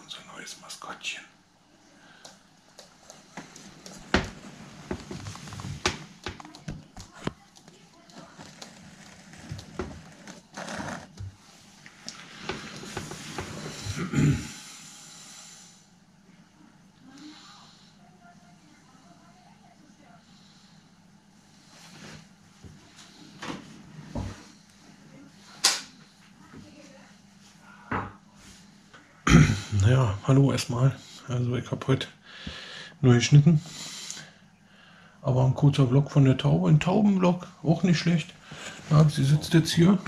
unser neues Maskottchen. Naja, hallo erstmal. Also ich habe heute nur geschnitten. Aber ein kurzer Vlog von der Taube. Ein Taubenvlog, auch nicht schlecht. Ja, sie sitzt jetzt hier.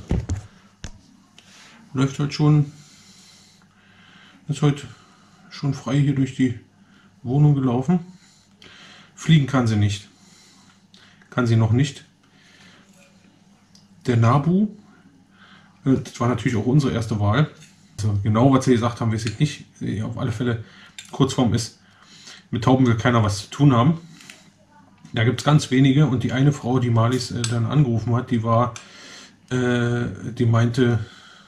Läuft halt schon. Ist heute schon frei hier durch die Wohnung gelaufen. Fliegen kann sie nicht. Kann sie noch nicht. Der Nabu, das war natürlich auch unsere erste Wahl. Also genau, was sie gesagt haben, weiß ich nicht. Auf alle Fälle, Kurzform ist, mit Tauben will keiner was zu tun haben. Da gibt es ganz wenige und die eine Frau, die Marlies dann angerufen hat, die meinte,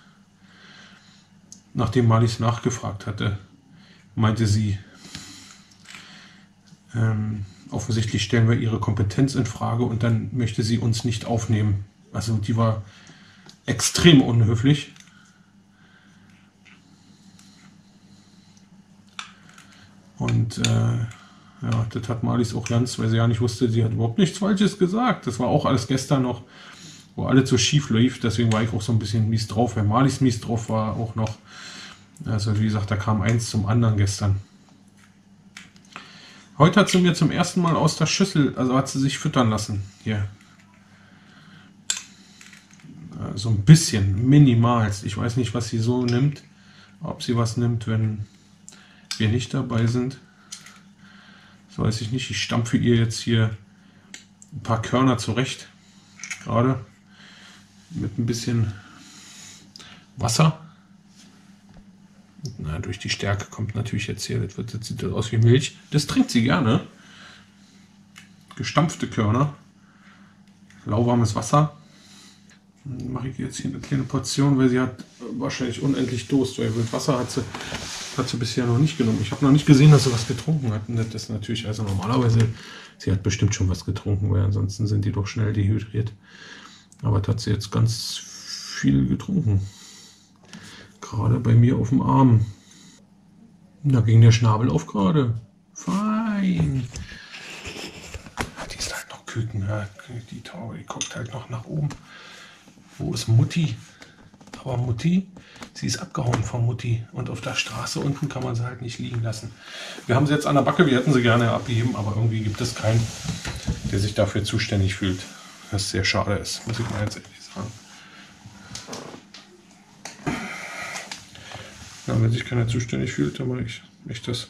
nachdem Marlies nachgefragt hatte, meinte sie, offensichtlich stellen wir ihre Kompetenz in Frage und dann möchte sie uns nicht aufnehmen. Also die war extrem unhöflich. Und ja, das hat Marlies auch ganz, weil sie ja nicht wusste, sie hat überhaupt nichts Falsches gesagt. Das war auch alles gestern noch, wo alles so schief lief. Deswegen war ich auch so ein bisschen mies drauf, weil Marlies mies drauf war auch noch. Also wie gesagt, da kam eins zum anderen gestern. Heute hat sie mir zum ersten Mal aus der Schüssel, also hat sie sich füttern lassen. Hier. So ein bisschen, minimalst. Ich weiß nicht, was sie so nimmt. Ob sie was nimmt, wenn wir nicht dabei sind. Das weiß ich nicht. Ich stampfe ihr jetzt hier ein paar Körner zurecht. Gerade mit ein bisschen Wasser. Na, durch die Stärke kommt natürlich jetzt hier, das sieht aus wie Milch. Das trinkt sie gerne. Gestampfte Körner. Lauwarmes Wasser. Dann mache ich jetzt hier eine kleine Portion, weil sie hat wahrscheinlich unendlich Durst, weil mit Wasser hat sie bisher noch nicht genommen. Ich habe noch nicht gesehen, dass sie was getrunken hat. Und das ist natürlich, also normalerweise, sie hat bestimmt schon was getrunken, weil ansonsten sind die doch schnell dehydriert. Aber das hat sie jetzt ganz viel getrunken. Gerade bei mir auf dem Arm. Da ging der Schnabel auf gerade. Fein. Die ist halt noch Küken. Ja. Die Taube, die guckt halt noch nach oben. Wo ist Mutti? Aber Mutti, sie ist abgehauen von Mutti. Und auf der Straße unten kann man sie halt nicht liegen lassen. Wir haben sie jetzt an der Backe, wir hätten sie gerne abgeben, aber irgendwie gibt es keinen, der sich dafür zuständig fühlt. Was sehr schade ist, muss ich mal jetzt ehrlich sagen. Ja, wenn sich keiner zuständig fühlt, dann mache ich das.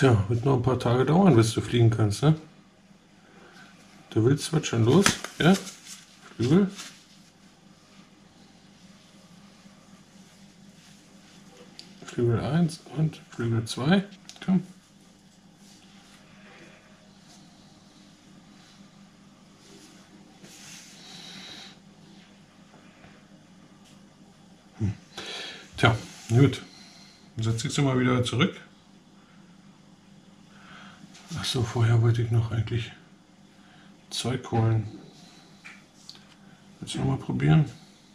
Tja, wird noch ein paar Tage dauern, bis du fliegen kannst, ne? Du willst, wird schon los, ja? Flügel. Flügel 1 und Flügel 2. Komm. Tja, gut. Dann setze ich sie mal wieder zurück. Achso, vorher wollte ich noch eigentlich Zeug holen. Willst du noch mal probieren?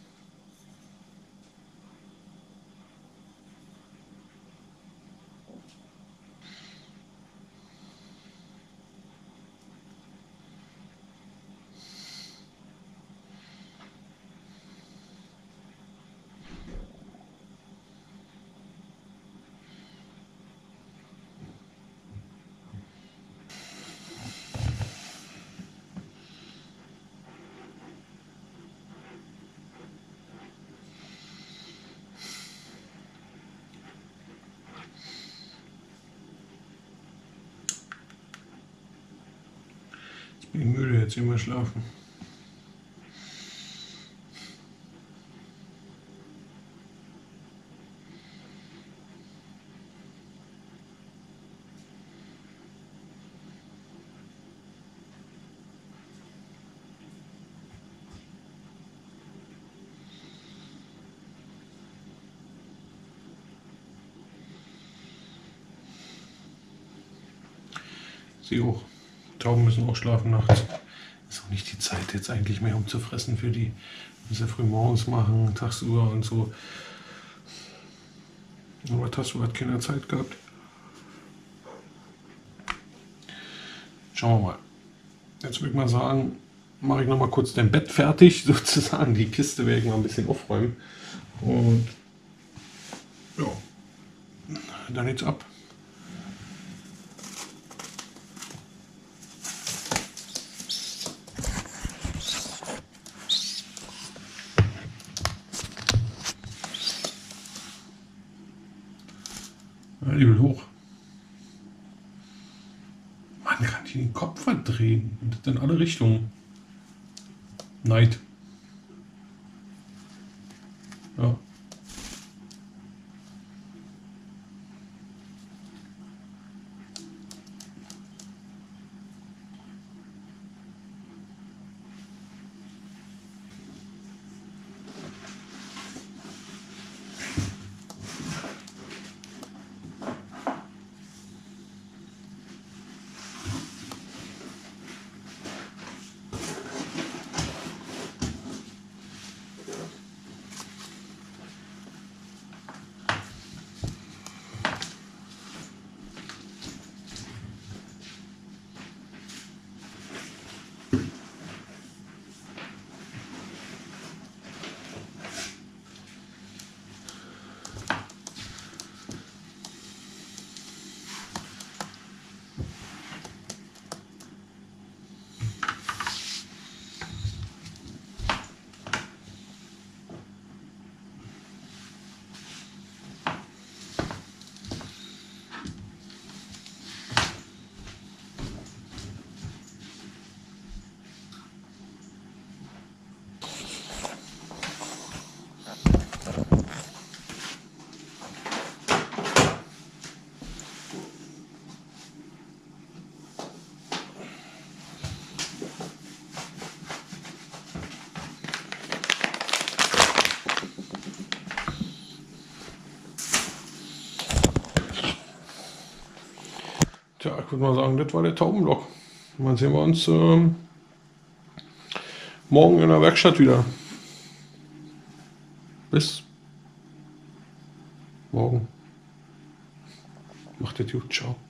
Jetzt bin ich müde, jetzt gehen wir schlafen. Sie auch. Tauben müssen auch schlafen nachts. Ist auch nicht die Zeit jetzt eigentlich mehr, um zu fressen für die. Müssen ja früh morgens machen, tagsüber und so. Aber tagsüber hat keiner Zeit gehabt. Schauen wir mal. Jetzt würde ich mal sagen, mache ich noch mal kurz dein Bett fertig, sozusagen. Die Kiste werde ich mal ein bisschen aufräumen. Und ja, dann geht's ab. Ja, die will hoch. Man kann die den Kopf verdrehen und das in alle Richtungen. Neid. Ja. Tja, ich würde mal sagen, das war der Taubenblock. Und dann sehen wir uns morgen in der Werkstatt wieder. Bis morgen. Macht es gut. Ciao.